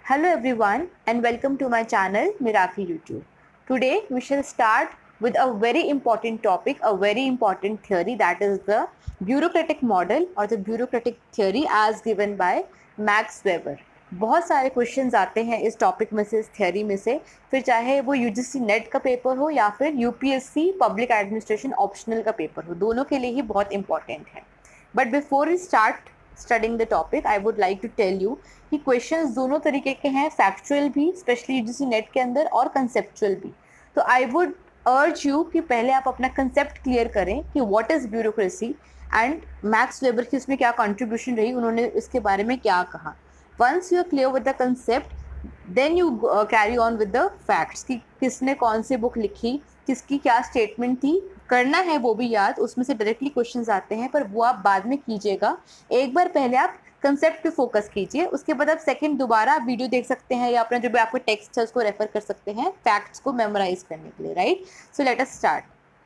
Hello everyone and welcome to my channel Miracle YouTube. Today we shall start with a very important topic, a very important theory, that is the bureaucratic model or the bureaucratic theory as given by Max Weber. बहुत सारे questions आते हैं इस topic में से, इस theory में से, फिर चाहे वो यूजीसी नेट का पेपर हो या फिर यूपीएससी पब्लिक एडमिनिस्ट्रेशन ऑप्शनल का पेपर हो, दोनों के लिए ही बहुत इंपॉर्टेंट है. But before we start studying the topic I would like to tell you कि क्वेश्चंस दोनों तरीके के हैं, फैक्चुअल भी स्पेशली यूजीसी नेट के अंदर और कंसेप्चुअल भी. तो आई वुड अर्ज यू कि पहले आप अपना कंसेप्ट क्लियर करें कि what is bureaucracy and Max Weber की उसमें क्या कंट्रीब्यूशन रही, उन्होंने इसके बारे में क्या कहा. Once you are clear with the concept then you carry on with the facts कि किसने कौन सी बुक लिखी, किसकी क्या स्टेटमेंट थी, करना है वो भी याद. उसमें से डायरेक्टली क्वेश्चंस आते हैं पर वो आप बाद में कीजिएगा. एक बार पहले आप कंसेप्ट पे फोकस कीजिए, उसके बाद आप सेकंड दोबारा आप वीडियो देख सकते हैं या अपना जो भी आपको टेक्स्ट है उसको रेफर कर सकते हैं फैक्ट्स को मेमोराइज करने के लिए. Right, so let us start.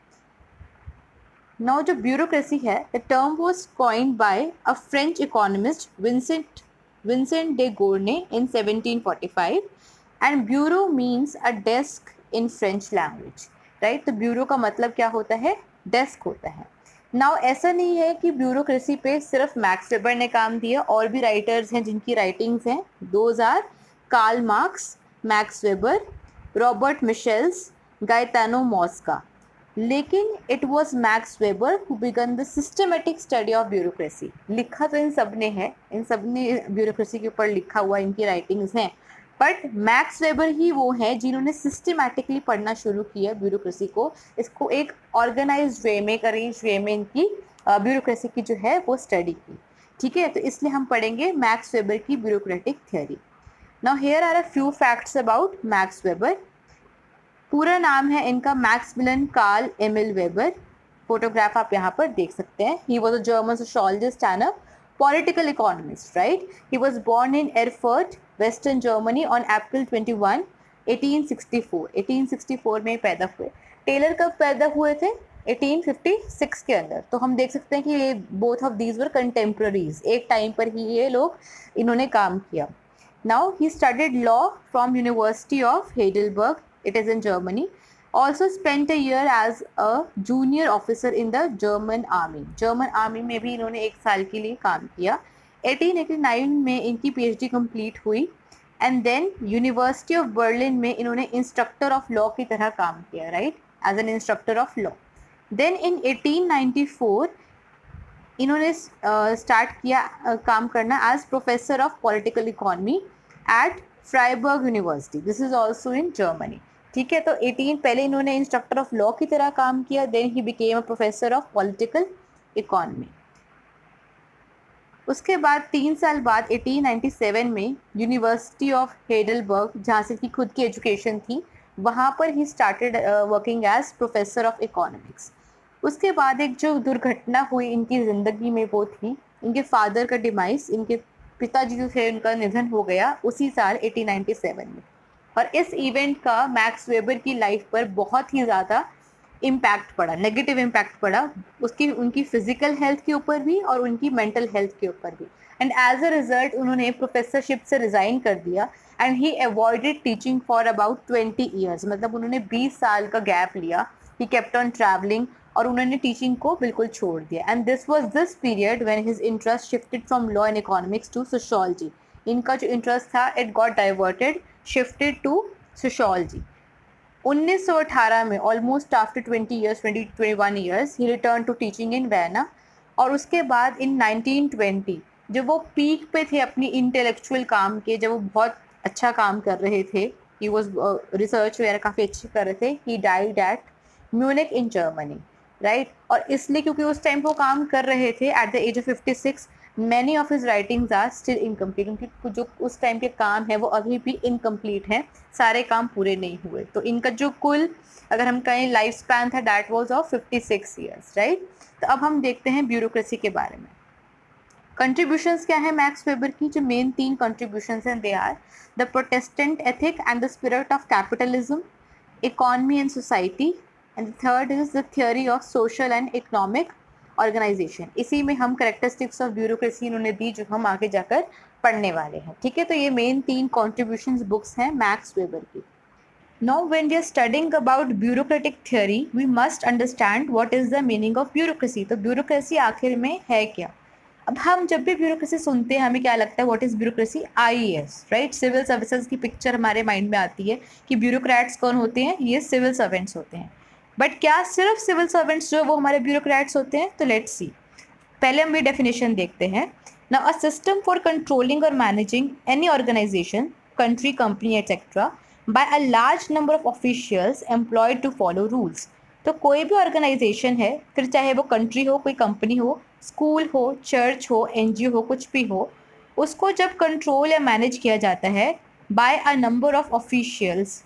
Now जो ब्यूरोक्रेसी है, the term was coined by a French economist Vincent de Gournay in 1745 and bureau means a desk in French language. Right, तो ब्यूरो का मतलब क्या होता है? डेस्क होता है. नाउ ऐसा नहीं है कि ब्यूरोक्रेसी पे सिर्फ मैक्स वेबर ने काम दिया, और भी राइटर्स हैं जिनकी राइटिंग्स हैं. Those are Karl Marx, Max Weber, Robert Michels, Gaetano Mosca. लेकिन it was Max Weber who began the systematic study of bureaucracy. लिखा तो इन सब ने है, इन सब ने ब्यूरोक्रेसी के ऊपर लिखा हुआ, इनकी राइटिंग्स हैं, बट मैक्स वेबर ही वो है जिन्होंने सिस्टमैटिकली पढ़ना शुरू किया ब्यूरोक्रेसी को, इसको एक ऑर्गेनाइज्ड वे में, एक अरेंज वे में इनकी ब्यूरोक्रेसी की जो है वो स्टडी की. ठीक है, तो इसलिए हम पढ़ेंगे मैक्स वेबर की bureaucratic theory. Now here are a few facts about Max Weber. पूरा नाम है इनका Maximilian Karl Emil Weber. Photograph आप यहाँ पर देख सकते हैं. He was a German sociologist and a political economist. Right, he was born in Erfurt, Western Germany on April 21, 1864. 1864 में पैदा हुए. टेलर कब पैदा हुए थे? 1856 के अंदर. तो हम देख सकते हैं कि ये both of these were contemporaries, एक टाइम पर ही ये लोग इन्होंने काम किया. Now he studied law from university of Heidelberg, it is in Germany. Also spent a year as a junior officer in the German army. German army में भी इन्होंने एक साल के लिए काम किया. 1889 में इनकी PhD कंप्लीट हुई and then university of Berlin में इन्होंने इंस्ट्रक्टर ऑफ लॉ की तरह काम किया. Right, as an instructor of law. Then in 1894 इन्होंने स्टार्ट किया काम करना as professor of political economy at Freiburg university. This is also in Germany. ठीक है, तो 18 पहले इन्होंने इंस्ट्रक्टर ऑफ लॉ की तरह काम किया, then he became a professor of political economy. उसके बाद 3 साल बाद 1897 में यूनिवर्सिटी ऑफ हेडलबर्ग, जहाँ से की खुद की एजुकेशन थी, वहाँ पर ही started working as professor of economics. उसके बाद एक जो दुर्घटना हुई इनकी ज़िंदगी में वो थी इनके फादर का डिमाइस. इनके पिताजी जो थे उनका निधन हो गया उसी साल 1897 में. और इस इवेंट का मैक्स वेबर की लाइफ पर बहुत ही ज़्यादा इम्पैक्ट पड़ा, नेगेटिव इम्पैक्ट पड़ा उसकी, उनकी फिजिकल हेल्थ के ऊपर भी और उनकी मेंटल हेल्थ के ऊपर भी. एंड एज अ रिजल्ट उन्होंने प्रोफेसरशिप से रिज़ाइन कर दिया and he avoided teaching for about 20 years. मतलब उन्होंने 20 साल का गैप लिया. ही केप्ट ऑन ट्रैवलिंग और उन्होंने टीचिंग को बिल्कुल छोड़ दिया. And this was this period when his interest shifted from law and economics to sociology. इनका जो इंटरेस्ट था it got diverted, shifted to sociology. 1918 में almost after 21 years he returned to teaching in Vienna. और उसके बाद in 1920 जब वो peak पे थे अपनी इंटेलेक्चुअल काम के, जब वो बहुत अच्छा काम कर रहे थे, he was रिसर्च वगैरह काफ़ी अच्छी कर रहे थे, he died at Munich in Germany. Right, और इसलिए क्योंकि उस टाइम वो काम कर रहे थे at the age of 56. Many of his writings are still incomplete. उनकी जो उस टाइम के काम है वो अभी भी इनकम्प्लीट हैं, सारे काम पूरे नहीं हुए. तो इनका जो कुल अगर हम कहें लाइफ स्पैन था that was of 56 years. Right, तो अब हम देखते हैं ब्यूरोक्रेसी के बारे में. कंट्रीब्यूशंस क्या है मैक्स वेबर की? जो मेन 3 कंट्रीब्यूशंस हैं they are the Protestant ethic and the spirit of capitalism, economy and society, and the third is the theory of social and economic organisation. इसी में हम करेक्टरिस्टिक्स ऑफ ब्यूरोक्रेसी इन्होंने दी जो हम आगे जाकर पढ़ने वाले हैं, ठीक है। तो ये मेन 3 कॉन्ट्रीब्यूशंस बुक्स हैं मैक्स वेबर की। Now when we are studying about bureaucratic theory, we must understand what is the meaning of bureaucracy. तो bureaucracy आखिर में है क्या? अब हम जब भी ब्यूरोक्रेसी सुनते हैं हमें क्या लगता है, what is bureaucracy? IAS, right? Civil services की पिक्चर हमारे माइंड में आती है कि ब्यूरोक्रेट्स कौन होते हैं? ये सिविल सर्वेंट्स होते हैं। बट क्या सिर्फ सिविल सर्वेंट्स जो वो हमारे ब्यूरोक्रेट्स होते हैं? तो लेट्स सी, पहले हम भी डेफिनेशन देखते हैं। Now a system for controlling और managing any organisation, country, company etcetera by a large number of officials employed to follow rules. तो कोई भी ऑर्गेनाइजेशन है, फिर चाहे वो कंट्री हो, कोई कंपनी हो, स्कूल हो, चर्च हो, एनजीओ हो, कुछ भी हो, उसको जब कंट्रोल या मैनेज किया जाता है by a number of officials,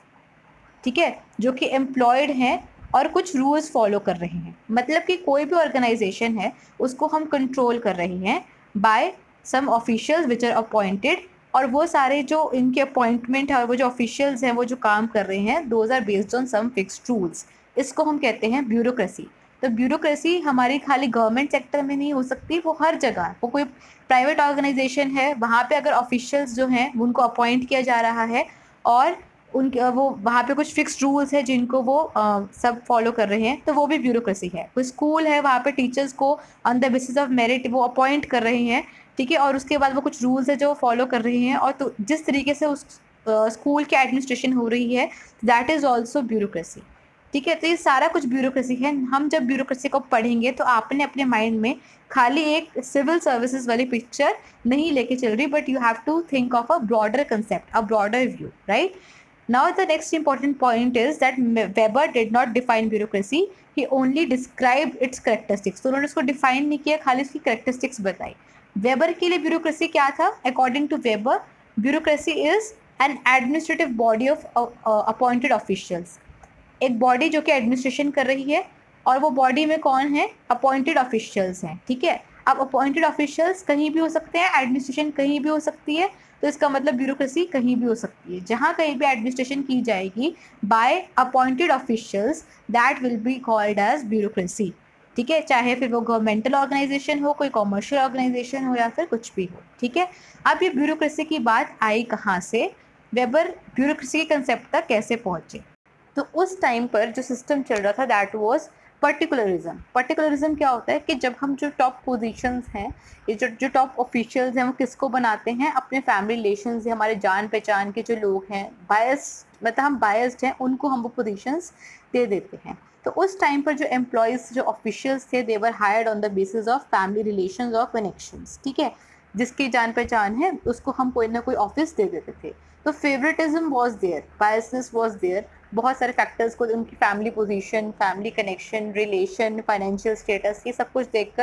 ठीक है, जो कि एम्प्लॉयड हैं और कुछ रूल्स फॉलो कर रहे हैं। मतलब कि कोई भी ऑर्गेनाइजेशन है उसको हम कंट्रोल कर रहे हैं by some officials which are appointed, और वो सारे जो इनके अपॉइंटमेंट है और वो जो ऑफिशियल्स हैं वो जो काम कर रहे हैं, those are based on some fixed rules. इसको हम कहते हैं ब्यूरोक्रेसी। तो ब्यूरोक्रेसी हमारी खाली गवर्नमेंट सेक्टर में नहीं हो सकती, वो हर जगह, वो कोई प्राइवेट ऑर्गेनाइजेशन है वहाँ पे अगर ऑफिशियल्स जो हैं उनको अपॉइंट किया जा रहा है और उनके वो वहाँ पे कुछ फिक्स्ड रूल्स है जिनको वो सब फॉलो कर रहे हैं, तो वो भी ब्यूरोक्रेसी है। कोई स्कूल है वहाँ पे टीचर्स को on the basis of merit वो अपॉइंट कर रहे हैं, ठीक है, और उसके बाद वो कुछ रूल्स है जो फॉलो कर रहे हैं, और तो जिस तरीके से उस स्कूल की एडमिनिस्ट्रेशन हो रही है, दैट इज़ ऑल्सो ब्यूरोक्रेसी, ठीक है। तो ये सारा कुछ ब्यूरोक्रेसी है। हम जब ब्यूरोक्रेसी को पढ़ेंगे तो आपने अपने माइंड में खाली एक सिविल सर्विसेज वाली पिक्चर नहीं लेके चल रही, but you have to think of a broader concept, a broader view, right? Now the next important point is that Weber did not define bureaucracy, he only described its characteristics. तो उन्होंने उसको define नहीं किया, खाली उसकी characteristics बताई। Weber के लिए ब्यूरोक्रेसी क्या था? According to Weber, bureaucracy is an administrative body of appointed officials. एक बॉडी जो कि एडमिनिस्ट्रेशन कर रही है, और वो बॉडी में कौन है? अपॉइंटेड ऑफिशियल्स हैं, ठीक है। अब अपॉइंटेड ऑफिशियल्स कहीं भी हो सकते हैं, एडमिनिस्ट्रेशन कहीं भी हो सकती है, तो इसका मतलब ब्यूरोक्रेसी कहीं भी हो सकती है। जहाँ कहीं भी एडमिनिस्ट्रेशन की जाएगी by appointed officials, that will be called as bureaucracy, ठीक है, चाहे फिर वो गवर्नमेंटल ऑर्गेनाइजेशन हो, कोई कॉमर्शियल ऑर्गेनाइजेशन हो, या फिर कुछ भी हो, ठीक है। अब ये ब्यूरोक्रेसी की बात आई कहाँ से? वेबर ब्यूरोक्रेसी के कंसेप्ट तक कैसे पहुँचे? तो उस टाइम पर जो सिस्टम चल रहा था दैट वाज पर्टिकुलरिज्म। पर्टिकुलरिज्म क्या होता है कि जब हम जो टॉप पोजीशंस हैं, ये जो टॉप ऑफिशियल्स हैं, वो किसको बनाते हैं? अपने फैमिली रिलेशंस या हमारे जान पहचान के जो लोग हैं, बायस्ड, मतलब हम बायस्ड हैं, उनको हम वो पोजीशंस दे देते हैं। तो उस टाइम पर जो एम्प्लॉयज़, जो ऑफिशियल्स थे, they were hired on the basis of family relations और कनेक्शंस, ठीक है। जिसकी जान पहचान है उसको हम कोई ना कोई ऑफिस दे देते थे। तो favouritism was there, biasness was there, बहुत सारे फैक्टर्स को, उनकी family position, family connection, relation, financial status, ये सब कुछ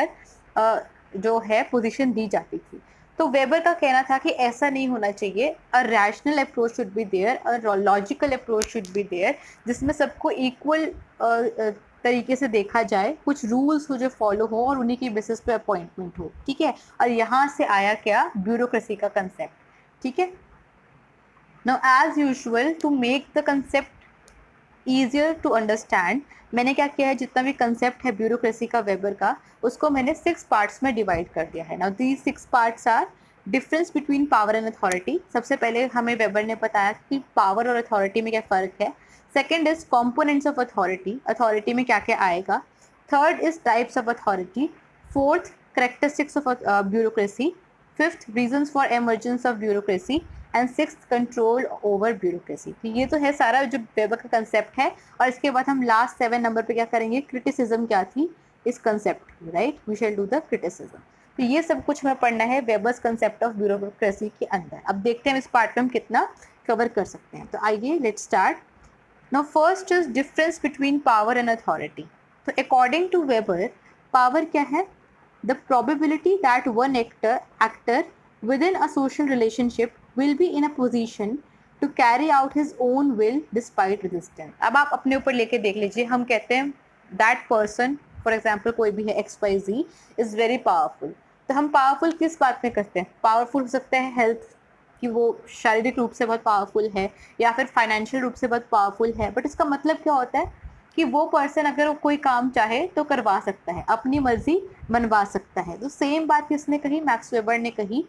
देखकर जो है पोजीशन दी जाती थी। तो वेबर का कहना था कि ऐसा नहीं होना चाहिए, a rational approach should be there, a logical approach should be there, जिसमें सबको इक्वल तरीके से देखा जाए, कुछ रूल्स हो जो फॉलो हो और उन्हीं की बेसिस पे अपॉइंटमेंट हो, ठीक है। और यहाँ से आया क्या? ब्यूरोक्रेसी का कंसेप्ट, ठीक है। Now as usual, to make the concept easier to understand, मैंने क्या किया है, जितना भी कंसेप्ट है ब्यूरोक्रेसी का वेबर का, उसको मैंने 6 पार्ट्स में डिवाइड कर दिया है। Now these 6 parts are: difference between power and authority, सबसे पहले हमें वेबर ने बताया कि पावर और अथॉरिटी में क्या फ़र्क है। Second is components of authority, authority में क्या क्या आएगा। Third is types of authority. Fourth, characteristics of bureaucracy. Fifth, reasons for emergence of bureaucracy. And sixth, control over bureaucracy. तो ये तो है सारा जो वेबर का कंसेप्ट है, और इसके बाद हम लास्ट 7 नंबर पे क्या करेंगे? क्रिटिसिज्म क्या थी इस कंसेप्ट की, right? We shall do the criticism. तो ये सब कुछ हमें पढ़ना है वेबर्स कंसेप्ट ऑफ ब्यूरोक्रेसी के अंदर। अब देखते हैं हम इस पार्ट में हम कितना कवर कर सकते हैं। तो आइए, let's start. Now first is difference between power and authority. तो अकॉर्डिंग टू वेबर, पावर क्या है? The probability that one actor within a social relationship will be in a position to carry out his own will despite resistance। अब आप अपने ऊपर लेके देख लीजिए, हम कहते हैं that person, for example कोई भी है XYZ is very powerful। तो हम पावरफुल किस बात में करते हैं? पावरफुल हो सकता है हेल्थ कि वो शारीरिक रूप से बहुत पावरफुल है, या फिर फाइनेंशियल रूप से बहुत पावरफुल है। बट इसका मतलब क्या होता है कि वो पर्सन अगर वो कोई काम चाहे तो करवा सकता है, अपनी मर्जी मनवा सकता है। तो सेम बात किसने कही? मैक्स वेबर ने कही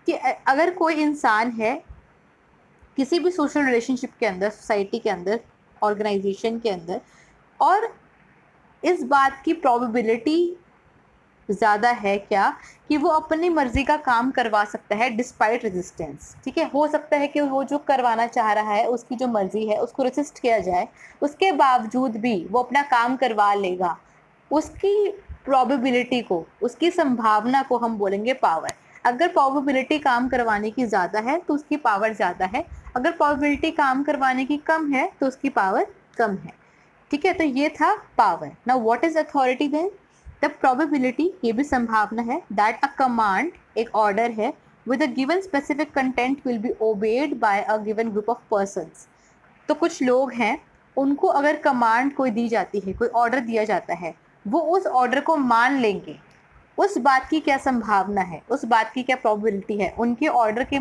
कि अगर कोई इंसान है किसी भी सोशल रिलेशनशिप के अंदर, सोसाइटी के अंदर, ऑर्गेनाइजेशन के अंदर, और इस बात की प्रोबेबिलिटी ज़्यादा है क्या कि वो अपनी मर्जी का काम करवा सकता है डिस्पाइट रेजिस्टेंस। ठीक है, हो सकता है कि वो जो करवाना चाह रहा है, उसकी जो मर्जी है उसको रेसिस्ट किया जाए, उसके बावजूद भी वो अपना काम करवा लेगा। उसकी प्रोबेबिलिटी को, उसकी संभावना को हम बोलेंगे पावर। अगर प्रोबेबिलिटी काम करवाने की ज़्यादा है तो उसकी पावर ज़्यादा है, अगर प्रोबेबिलिटी काम करवाने की कम है तो उसकी पावर कम है। ठीक है, तो ये था power. Now what is authority then? The probability, ये भी संभावना है, दैट अ कमांड, एक ऑर्डर है, with a given specific content will be obeyed by a given group of persons. तो कुछ लोग हैं, उनको अगर कमांड कोई दी जाती है, कोई ऑर्डर दिया जाता है, वो उस ऑर्डर को मान लेंगे। उस बात की क्या संभावना है, उस बात की क्या प्रोबेबिलिटी है, उनके ऑर्डर के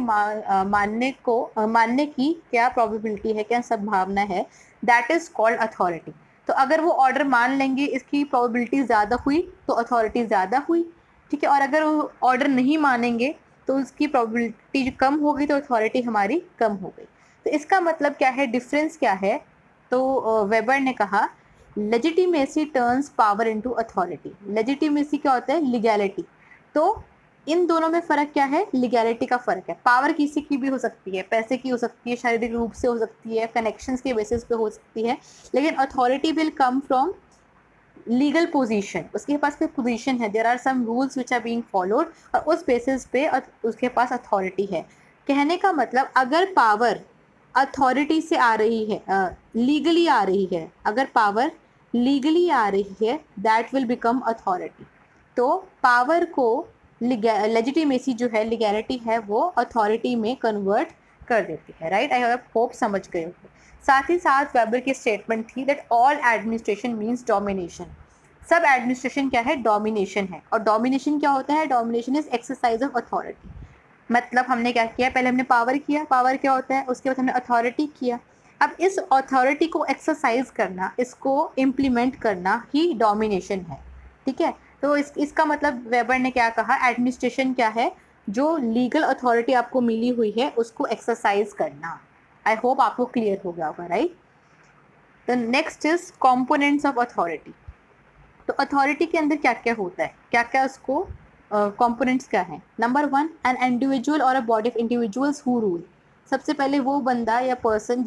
मानने की क्या प्रोबेबिलिटी है, क्या संभावना है, दैट इज कॉल्ड अथॉरिटी। तो अगर वो ऑर्डर मान लेंगे, इसकी प्रोबेबिलिटी ज़्यादा हुई तो अथॉरिटी ज़्यादा हुई। ठीक है, और अगर वो ऑर्डर नहीं मानेंगे तो उसकी प्रोबेबिलिटी कम हो गई, तो अथॉरिटी हमारी कम हो गई। तो इसका मतलब क्या है, डिफरेंस क्या है? तो वेबर ने कहा legitimacy turns power into authority. Legitimacy क्या होता है? लीगैलिटी। तो इन दोनों में फ़र्क क्या है? लीगैलिटी का फ़र्क है। पावर किसी की भी हो सकती है, पैसे की हो सकती है, शारीरिक रूप से हो सकती है, कनेक्शंस के बेसिस पे हो सकती है, लेकिन authority will come from legal position. उसके पास कोई पोजीशन है, there are some rules which are being followed, और उस बेसिस पे उसके पास अथॉरिटी है। कहने का मतलब अगर पावर अथॉरिटी से आ रही है, लीगली आ रही है, अगर पावर लीगली आ रही है, दैट विल बिकम अथॉरिटी। तो पावर को, लेजिटिमेसी जो है, लीगैलिटी है, वो अथॉरिटी में कन्वर्ट कर देती है। राइट, आई होप समझ गए हो। साथ ही साथ वेबर की स्टेटमेंट थी that all administration means domination. सब एडमिनिस्ट्रेशन क्या है? डोमिनेशन है। और डोमिनेशन क्या होता है? Domination is exercise of authority. मतलब हमने क्या किया, पहले हमने पावर किया, पावर क्या होता है, उसके बाद हमने अथॉरिटी किया। अब इस अथॉरिटी को एक्सरसाइज करना, इसको इम्प्लीमेंट करना ही डोमिनेशन है। ठीक है, तो इसका मतलब वेबर ने क्या कहा, एडमिनिस्ट्रेशन क्या है? जो लीगल अथॉरिटी आपको मिली हुई है उसको एक्सरसाइज करना। आई होप आपको क्लियर हो गया होगा। Right, the next is components of authority. तो अथॉरिटी के अंदर क्या क्या होता है, क्या क्या उसको कंपोनेंट्स क्या हैं? नंबर 1, एन इंडिविजुअल और a body of individuals who rule. सबसे पहले वो बंदा या पर्सन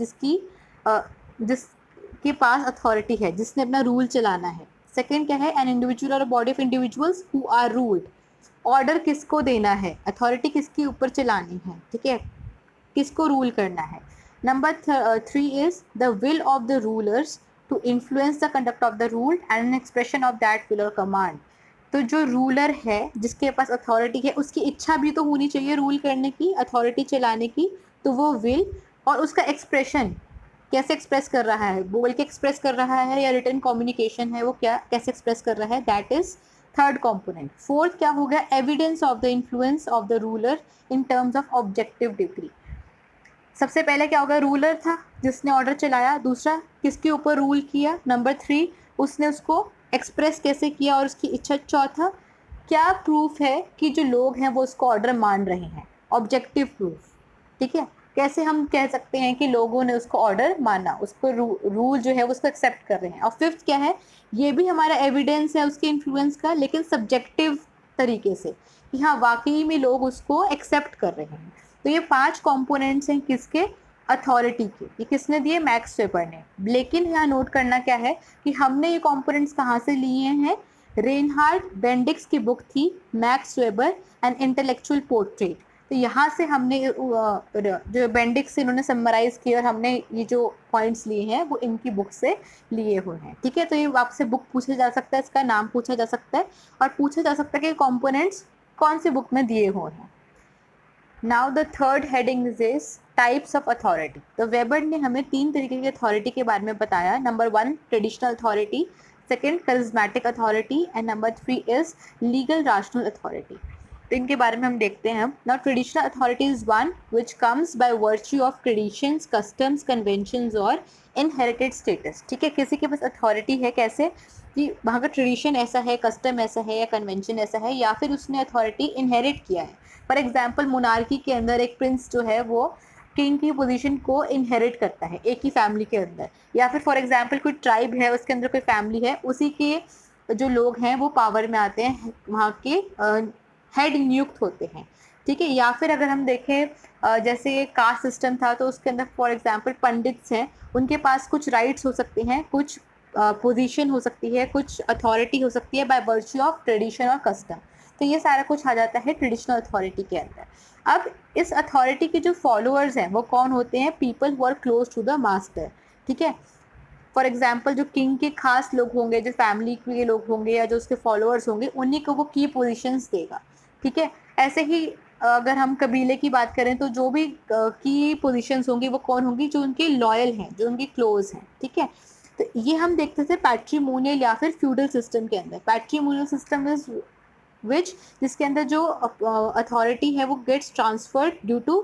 जिसके पास अथॉरिटी है, जिसने अपना रूल चलाना है। सेकंड क्या है? एन इंडिविजुअल और a body of individuals who are ruled. Order किसको देना है, अथॉरिटी किसके ऊपर चलानी है, ठीक है, किसको रूल करना है। Number 3 is the will of the rulers to influence the conduct of the rule and an expression of that will और कमांड। तो जो रूलर है, जिसके पास अथॉरिटी है, उसकी इच्छा भी तो होनी चाहिए रूल करने की, अथॉरिटी चलाने की। तो वो विल और उसका एक्सप्रेशन, कैसे एक्सप्रेस कर रहा है, बोल के एक्सप्रेस कर रहा है या रिटन कम्युनिकेशन है, वो क्या कैसे एक्सप्रेस कर रहा है, that is third component. Fourth क्या हो गया? Evidence of the influence of the ruler in terms of objective degree. सबसे पहले क्या होगा? रूलर था जिसने ऑर्डर चलाया। दूसरा, किसके ऊपर रूल किया। नंबर 3, उसने उसको एक्सप्रेस कैसे किया और उसकी इच्छा। चौथा, क्या प्रूफ है कि जो लोग हैं वो उसको ऑर्डर मान रहे हैं, ऑब्जेक्टिव प्रूफ। ठीक है, कैसे हम कह सकते हैं कि लोगों ने उसको ऑर्डर माना, उसको रूल जो है वो उसको एक्सेप्ट कर रहे हैं। और फिफ्थ क्या है? ये भी हमारा एविडेंस है उसके इन्फ्लुएंस का, लेकिन सब्जेक्टिव तरीके से, कि हाँ वाकई में लोग उसको एक्सेप्ट कर रहे हैं। तो ये 5 कंपोनेंट्स हैं किसके? अथॉरिटी के। ये किसने दिए? मैक्स वेबर ने। लेकिन यहाँ नोट करना क्या है कि हमने ये कंपोनेंट्स कहाँ से लिए हैं? रेनहार्ड बेंडिक्स की बुक थी Max Weber and intellectual portrait. तो यहाँ से हमने जो बेंडिक्स इन्होंने समराइज किया और हमने ये जो पॉइंट्स लिए हैं वो इनकी बुक से लिए हुए हैं। ठीक है, तो ये आपसे बुक पूछा जा सकता है, इसका नाम पूछा जा सकता है और पूछा जा सकता है कि कंपोनेंट्स कौन से बुक में दिए हुए हैं। Now the third heading is types of authority. तो वेबर ने हमें 3 तरीके की अथॉरिटी के बारे में बताया। Number 1 traditional authority, second charismatic authority and number 3 is legal rational authority. तो इनके बारे में हम देखते हैं। Now traditional authority is one which comes by virtue of traditions, customs, conventions और इनहेरिटेड स्टेटस। ठीक है, किसी के पास अथॉरिटी है कैसे? कि वहाँ का ट्रेडिशन ऐसा है, कस्टम ऐसा है या कन्वेंशन ऐसा है, या फिर उसने अथॉरिटी इनहेरिट किया है। फॉर एग्जाम्पल मोनार्की के अंदर एक प्रिंस जो है वो किंग की पोजीशन को इनहेरिट करता है एक ही फैमिली के अंदर, या फिर फॉर एग्जाम्पल कोई ट्राइब है उसके अंदर कोई फैमिली है, उसी के जो लोग हैं वो पावर में आते हैं, वहाँ के हेड नियुक्त होते हैं, ठीक है। या फिर अगर हम देखें जैसे कास्ट सिस्टम था तो उसके अंदर फॉर एग्जाम्पल पंडित्स हैं, उनके पास कुछ राइट्स हो सकते हैं, कुछ पोजीशन हो सकती है, कुछ अथॉरिटी हो सकती है बाय वर्च्यू ऑफ ट्रेडिशन और कस्टम। तो ये सारा कुछ आ जाता है ट्रेडिशनल अथॉरिटी के अंदर। अब इस अथॉरिटी के जो फॉलोअर्स हैं वो कौन होते हैं? People who are close to the master, ठीक है। फॉर एग्जाम्पल जो किंग के खास लोग होंगे, जो फैमिली के लोग होंगे या जो उसके फॉलोअर्स होंगे, उन्हीं को वो की पोजीशंस देगा, ठीक है। ऐसे ही अगर हम कबीले की बात करें तो जो भी की पोजीशंस होंगी वो कौन होंगी? जो उनके लॉयल हैं, जो उनके क्लोज हैं, ठीक है। तो ये हम देखते थे पैट्रीमोनियल या फिर फ्यूडल सिस्टम के अंदर। पैट्रीमोनियल सिस्टम इज विच, जिसके अंदर जो अथॉरिटी है वो gets transferred due to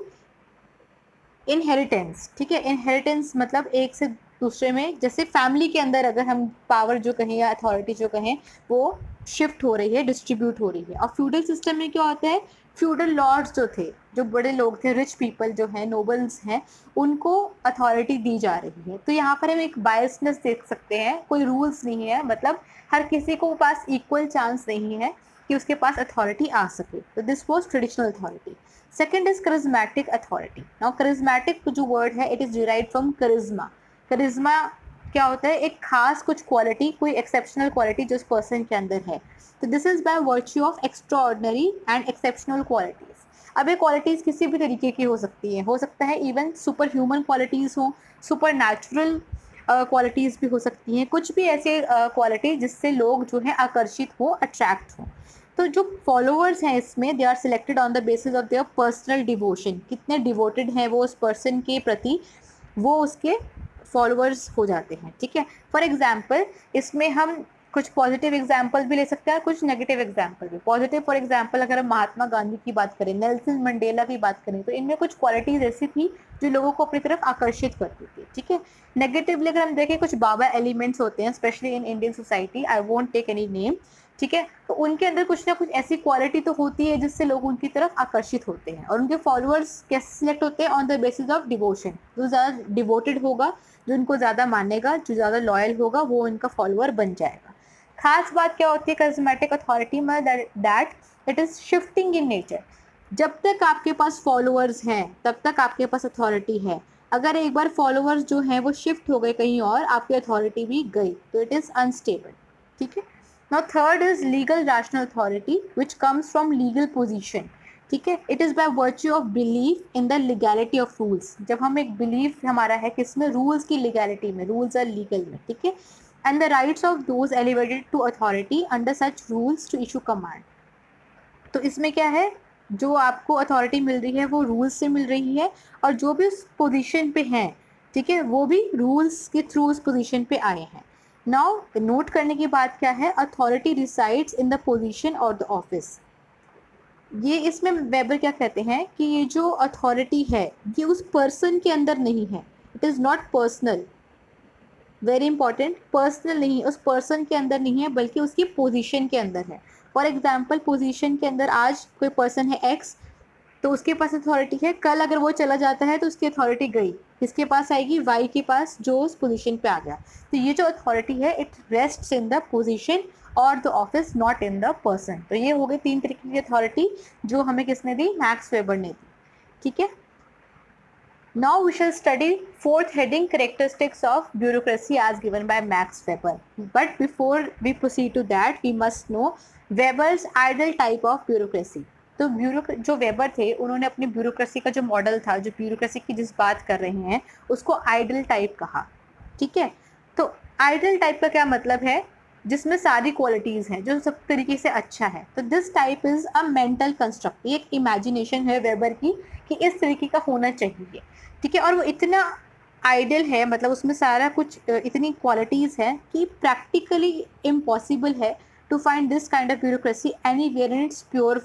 inheritance, ठीक है। इनहेरिटेंस मतलब एक से दूसरे में, जैसे फैमिली के अंदर अगर हम पावर जो कहें या अथॉरिटी जो कहें वो शिफ्ट हो रही है, डिस्ट्रीब्यूट हो रही है। और फ्यूडल सिस्टम में क्या होता है? फ्यूडल लॉर्ड्स जो थे, जो बड़े लोग थे, रिच पीपल जो हैं, नोबल्स हैं, उनको अथॉरिटी दी जा रही है। तो यहाँ पर हम एक बायसनेस देख सकते हैं, कोई रूल्स नहीं है, मतलब हर किसी को पास इक्वल चांस नहीं है कि उसके पास अथॉरिटी आ सके। तो this was traditional authority. Second is charismatic authority. Now charismatic जो word है it is derived from charisma. charisma क्या होता है? एक खास कुछ क्वालिटी, कोई एक्सेप्शनल क्वालिटी जो उस पर्सन के अंदर है। तो this is by virtue of extraordinary and exceptional qualities. अब ये क्वालिटीज किसी भी तरीके की हो सकती है, हो सकता है इवन सुपर ह्यूमन क्वालिटीज हो, सुपर नेचुरल क्वालिटीज भी हो सकती हैं, कुछ भी ऐसे क्वालिटी जिससे लोग जो है आकर्षित हो, अट्रैक्ट हो। तो जो फॉलोअर्स हैं इसमें, they are selected on the basis of their personal devotion, कितने डिवोटेड हैं वो उस पर्सन के प्रति, वो उसके फॉलोअर्स हो जाते हैं, ठीक है। फॉर एग्जाम्पल इसमें हम कुछ पॉजिटिव एग्जाम्पल भी ले सकते हैं, कुछ नेगेटिव एग्जाम्पल भी। पॉजिटिव फॉर एग्जाम्पल अगर हम महात्मा गांधी की बात करें, नेल्सन मंडेला की बात करें, तो इनमें कुछ क्वालिटीज ऐसी थी जो लोगों को अपनी तरफ आकर्षित करती थी, ठीक है। नेगेटिवली अगर हम देखें, कुछ बाबा एलिमेंट्स होते हैं specially in Indian society, I won't take any name, ठीक है। तो उनके अंदर कुछ ना कुछ ऐसी क्वालिटी तो होती है जिससे लोग उनकी तरफ आकर्षित होते हैं। और उनके फॉलोअर्स कैसे सिलेक्ट होते हैं? On the basis of devotion. जो ज़्यादा डिवोटेड होगा, जो उनको ज़्यादा मानेगा, जो ज़्यादा लॉयल होगा, वो उनका फॉलोअर बन जाएगा। खास बात क्या होती है करिज्मेटिक अथॉरिटी में? That it is shifting in nature. जब तक आपके पास फॉलोअर्स हैं तब तक आपके पास अथॉरिटी है। अगर एक बार फॉलोअर्स जो हैं वो शिफ्ट हो गए कहीं और, आपकी अथॉरिटी भी गई, तो इट इज़ अनस्टेबल, ठीक है। Now third is legal rational authority which comes from legal position, ठीक है। It is by virtue of belief in the legality of rules. जब हम एक belief हमारा है किसमें? rules की legality में, rules are legal में, ठीक है। And the rights of those elevated to authority under such rules to issue command. तो इसमें क्या है? जो आपको अथॉरिटी मिल रही है वो रूल्स से मिल रही है, और जो भी उस पोजीशन पे हैं, ठीक है, वो भी रूल्स के थ्रू उस पोजीशन पे आए हैं। नाउ नोट करने की बात क्या है? Authority resides in the position और द ऑफिस। ये इसमें वेबर क्या कहते हैं कि ये जो अथॉरिटी है ये उस पर्सन के अंदर नहीं है, it is not personal, very important, personal नहीं, उस पर्सन के अंदर नहीं है बल्कि उसकी पोजीशन के अंदर है। फॉर एग्जांपल पोजीशन के अंदर आज कोई पर्सन है एक्स, तो उसके पास अथॉरिटी है, कल अगर वो चला जाता है तो उसकी अथॉरिटी गई, किसके पास आएगी? वाई के पास, जो उस पोजीशन पे आ गया। तो ये जो अथॉरिटी है it rests in the position और the office, not in the person. तो ये हो गई 3 तरीके की अथॉरिटी जो हमें किसने दी? मैक्स वेबर ने दी, ठीक है। Now we shall study fourth heading, characteristics of bureaucracy as given by Max Weber. But before we proceed to that, we must know Weber's ideal type of bureaucracy. तो जो weber थे उन्होंने अपनी bureaucracy का जो मॉडल था, जो bureaucracy की जिस बात कर रहे हैं उसको आइडियल टाइप कहा, ठीक है। तो आइडियल टाइप का क्या मतलब है? जिसमें सारी क्वालिटीज़ हैं, जो सब तरीके से अच्छा है। तो this type is a mental construct, एक इमेजिनेशन है वेबर की कि इस तरीके का होना चाहिए, ठीक है। और वो इतना आइडियल है, मतलब उसमें सारा कुछ इतनी क्वालिटीज़ हैं कि प्रैक्टिकली इम्पॉसिबल है to find this kind of bureaucracy anywhere in its pure form.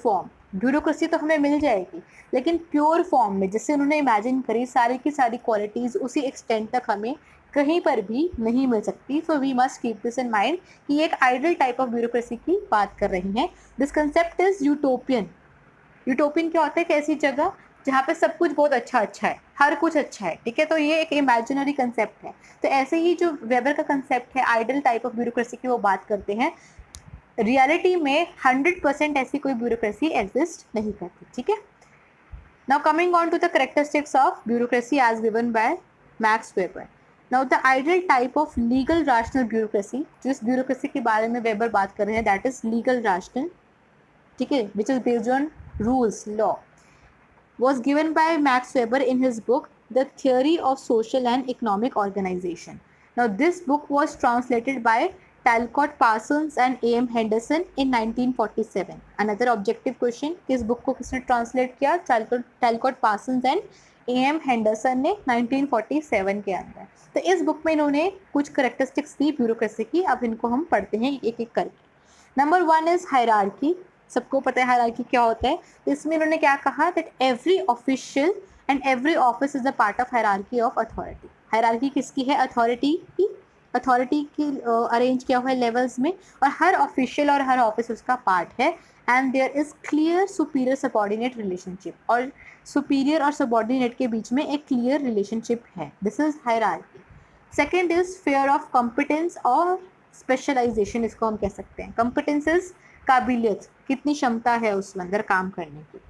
Bureaucracy तो हमें मिल जाएगी, लेकिन प्योर फॉर्म में जिससे उन्होंने इमेजिन करी सारी की सारी क्वालिटीज़ उसी एक्सटेंट तक हमें कहीं पर भी नहीं मिल सकती. So we must keep this in mind कि ये एक आइडियल टाइप ऑफ ब्यूरोक्रेसी की बात कर रही हैं. This concept is utopian. Utopian क्या होता है कि ऐसी जगह जहाँ पे सब कुछ बहुत अच्छा अच्छा है, हर कुछ अच्छा है, ठीक है. तो ये एक इमेजिनरी कंसेप्ट है. तो ऐसे ही जो वेबर का कंसेप्ट है आइडियल टाइप ऑफ ब्यूरोक्रेसी की वो बात करते हैं. रियलिटी में 100% ऐसी कोई ब्यूरोक्रेसी एग्जिस्ट नहीं करती, ठीक है. Now coming on to the characteristics of bureaucracy as given by Max Weber. Now the ideal type of legal rational bureaucracy, जिस ब्यूरोक्रेसी के बारे में वेबर बात कर रहे हैं, दैट इज लीगल रैशनल, ठीक है, which is based on rules, law, was given by Max Weber in his book The Theory of Social and Economic Organization. Now this book was translated by Talcott Parsons and A.M. Henderson in 1947. Another objective question, किस book को किसने translate किया? Talcott Parsons and A.M. Henderson ने 1947 के अंदर. तो इस book में इन्होंने कुछ characteristics दी ब्यूरोक्रेसी की. अब इनको हम पढ़ते हैं एक एक करके. Number 1 is hierarchy. सबको पता है हायरार्की क्या होता है. इसमें इन्होंने क्या कहा, that every official and every office is a part of hierarchy of authority. Hierarchy किसकी है? अथॉरिटी की. अथॉरिटी की अरेंज किया हुआ है लेवल्स में, और हर ऑफिशियल और हर ऑफिस उसका पार्ट है. And there is clear superior subordinate relationship, और सुपीरियर और सबॉर्डिनेट के बीच में एक क्लियर रिलेशनशिप है. This is hierarchy. Second is sphere of competence और स्पेशलाइजेशन, इसको हम कह सकते हैं. कॉम्पिटेंस इज काबिलियत, कितनी क्षमता है उस अंदर काम करने की.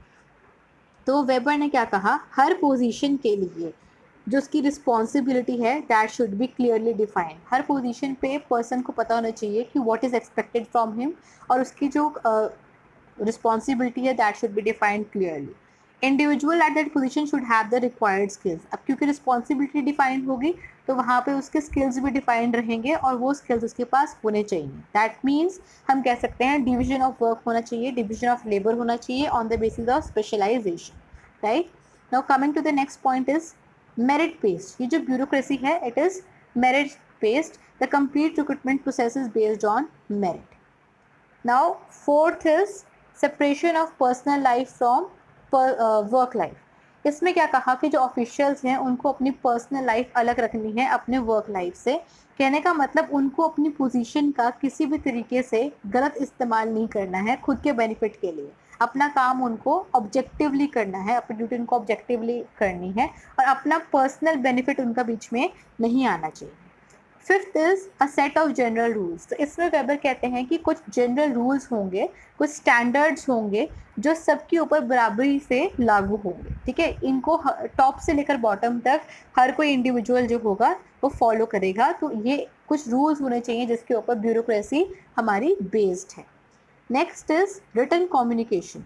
तो वेबर ने क्या कहा, हर पोजीशन के लिए जो उसकी रिस्पॉन्सिबिलिटी है that should be clearly defined. हर पोजीशन पे पर्सन को पता होना चाहिए कि what is expected from him, और उसकी जो रिस्पॉन्सिबिलिटी है that should be defined clearly. Individual at that position should have the required skills. अब क्योंकि रिस्पॉन्सिबिलिटी डिफाइंड होगी तो वहाँ पे उसके स्किल्स भी डिफाइंड रहेंगे, और वो स्किल्स उसके पास होने चाहिए. दैट मीन्स हम कह सकते हैं डिविजन ऑफ वर्क होना चाहिए, डिविजन ऑफ लेबर होना चाहिए on the basis of specialisation, right. Now coming to the next point is merit based. ये जो ब्यूरोक्रेसी है it is merit based. The complete recruitment process is based on merit. Now fourth is separation of personal life from work life. इसमें क्या कहा कि जो officials हैं उनको अपनी पर्सनल लाइफ अलग रखनी है अपने वर्क लाइफ से. कहने का मतलब उनको अपनी पोजीशन का किसी भी तरीके से गलत इस्तेमाल नहीं करना है खुद के बेनिफिट के लिए. अपना काम उनको ऑब्जेक्टिवली करना है, अपनी ड्यूटी उनको ऑब्जेक्टिवली करनी है, और अपना पर्सनल बेनिफिट उनका बीच में नहीं आना चाहिए. Fifth is a set of general rules. तो इसमें वेबर कहते हैं कि कुछ जनरल रूल्स होंगे, कुछ स्टैंडर्ड्स होंगे जो सबके ऊपर बराबरी से लागू होंगे, ठीक है. इनको टॉप से लेकर बॉटम तक हर कोई इंडिविजुअल जो होगा वो फॉलो करेगा. तो ये कुछ रूल्स होने चाहिए जिसके ऊपर ब्यूरोक्रेसी हमारी बेस्ड है. Next is written communication.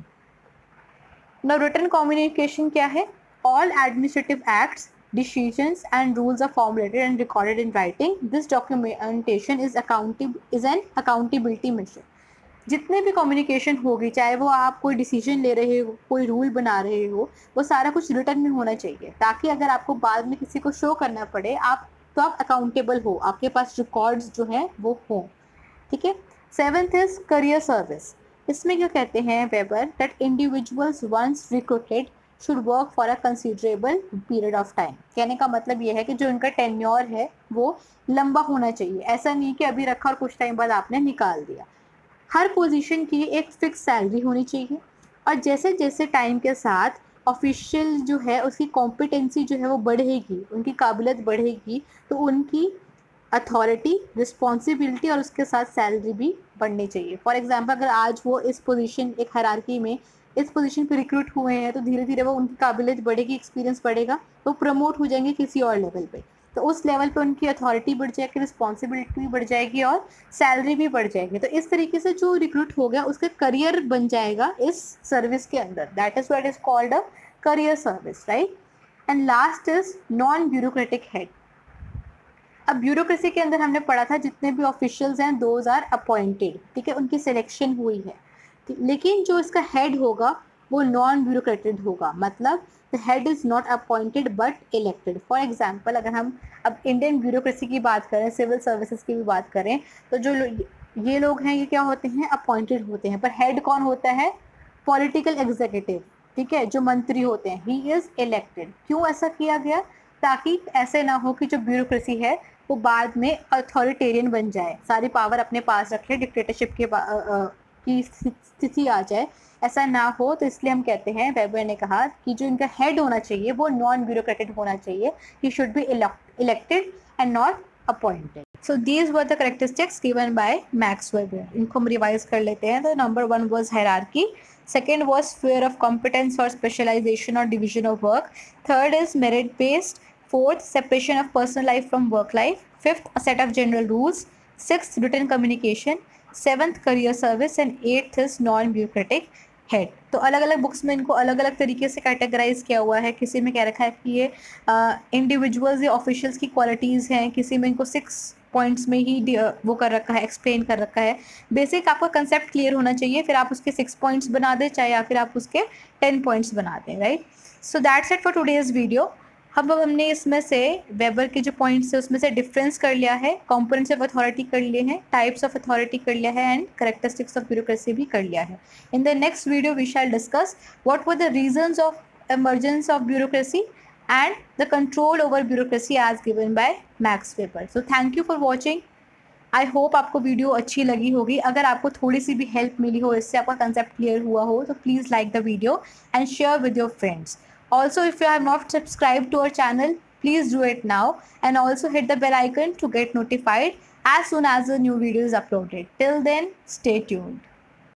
Now written communication क्या है? All administrative acts, decisions and rules are formulated and recorded in writing. This documentation is an accountability measure. जितने भी कम्युनिकेशन होगी, चाहे वो आप कोई डिसीजन ले रहे हो, कोई रूल बना रहे हो, वो सारा कुछ रिटर्न में होना चाहिए, ताकि अगर आपको बाद में किसी को शो करना पड़े आप तो आप अकाउंटेबल हो, आपके पास रिकॉर्ड्स जो हैं वो हों, ठीक है. Seventh is career service. इसमें क्या कहते हैं Weber, that individuals once recruited should work for a considerable period of time. कहने का मतलब ये है कि जो इनका टेन्योर है वो लंबा होना चाहिए. ऐसा नहीं कि अभी रखा और कुछ टाइम बाद आपने निकाल दिया. हर पोजीशन की एक फिक्स सैलरी होनी चाहिए, और जैसे जैसे टाइम के साथ ऑफिशियल जो है उसकी कॉम्पिटेंसी जो है वो बढ़ेगी, उनकी काबिलियत बढ़ेगी, तो उनकी अथॉरिटी, रिस्पॉन्सिबिलिटी और उसके साथ सैलरी भी बढ़नी चाहिए. फॉर एग्जांपल अगर आज वो इस पोजीशन, एक हायरार्की में इस पोजीशन पे रिक्रूट हुए हैं, तो धीरे धीरे वो उनकी काबिलियत बढ़ेगी, एक्सपीरियंस बढ़ेगा, तो प्रमोट हो जाएंगे किसी और लेवल पे. तो उस लेवल पे उनकी अथॉरिटी बढ़ जाएगी, रिस्पॉन्सिबिलिटी भी बढ़ जाएगी और सैलरी भी बढ़ जाएगी. तो इस तरीके से जो रिक्रूट हो गया उसका करियर बन जाएगा इस सर्विस के अंदर. That is what is called a career service, right. And last is non bureaucratic head. अब ब्यूरोक्रेसी के अंदर हमने पढ़ा था जितने भी ऑफिशियल्स हैं दोज आर अपॉइंटेड, ठीक है, उनकी सिलेक्शन हुई है. लेकिन जो इसका हेड होगा वो नॉन ब्यूरोक्रेटेड होगा, मतलब the head is not appointed but elected. For example अगर हम अब इंडियन ब्यूरोक्रेसी की बात करें, सिविल सर्विसेज की भी बात करें, तो जो ये लोग हैं ये क्या होते हैं? अपॉइंटेड होते हैं. पर हेड कौन होता है? पॉलिटिकल एग्जीक्यूटिव, ठीक है, जो मंत्री होते हैं, ही इज इलेक्टेड। क्यों ऐसा किया गया? ताकि ऐसे ना हो कि जो ब्यूरोक्रेसी है वो बाद में अथॉरिटेरियन बन जाए, सारी पावर अपने पास रखे, डिक्टेटरशिप की स्थिति आ जाए, ऐसा ना हो। तो इसलिए हम कहते हैं, वेबर ने कहा कि जो इनका हेड होना चाहिए वो नॉन ब्यूरोक्रेटिक होना चाहिए, he should be elected and not appointed. So these were the characteristics given by Max Weber. इनको हम रिवाइज कर लेते हैं। तो number 1 was hierarchy, second was sphere of competence or specialization or division of work, third is merit based, fourth separation of personal life from work life, fifth a set of general rules, sixth written communication, seventh career service and eighth is non bureaucratic head. तो अलग अलग books में इनको अलग अलग तरीके से categorise किया हुआ है। किसी में कह रखा है कि ये इंडिविजुअल्स या ऑफिशियल्स की क्वालिटीज़ हैं, किसी में इनको 6 पॉइंट्स में ही वो कर रखा है, एक्सप्लेन कर रखा है। बेसिक आपका कंसेप्ट क्लियर होना चाहिए, फिर आप उसके 6 पॉइंट्स बना दें, चाहे या फिर आप उसके 10 पॉइंट्स बना दें, right. So that's it for today's video. हमने इसमें से वेबर के जो पॉइंट्स है उसमें से डिफरेंस कर लिया है, कंपोनेंट्स ऑफ अथॉरिटी कर लिए हैं, टाइप्स ऑफ अथॉरिटी कर लिया है एंड कैरेक्टरिस्टिक्स ऑफ ब्यूरोक्रेसी भी कर लिया है। In the next video we shall discuss what were the reasons of emergence of bureaucracy and the control over bureaucracy as given by Max Weber. So thank you for watching. I hope आपको video अच्छी लगी होगी। अगर आपको थोड़ी सी भी help मिली हो, इससे आपका कंसेप्ट क्लियर हुआ हो, तो please like the video and share with your friends. Also, if you have not subscribed to our channel, please do it now and also hit the bell icon to get notified as soon as a new video is uploaded. Till then, stay tuned.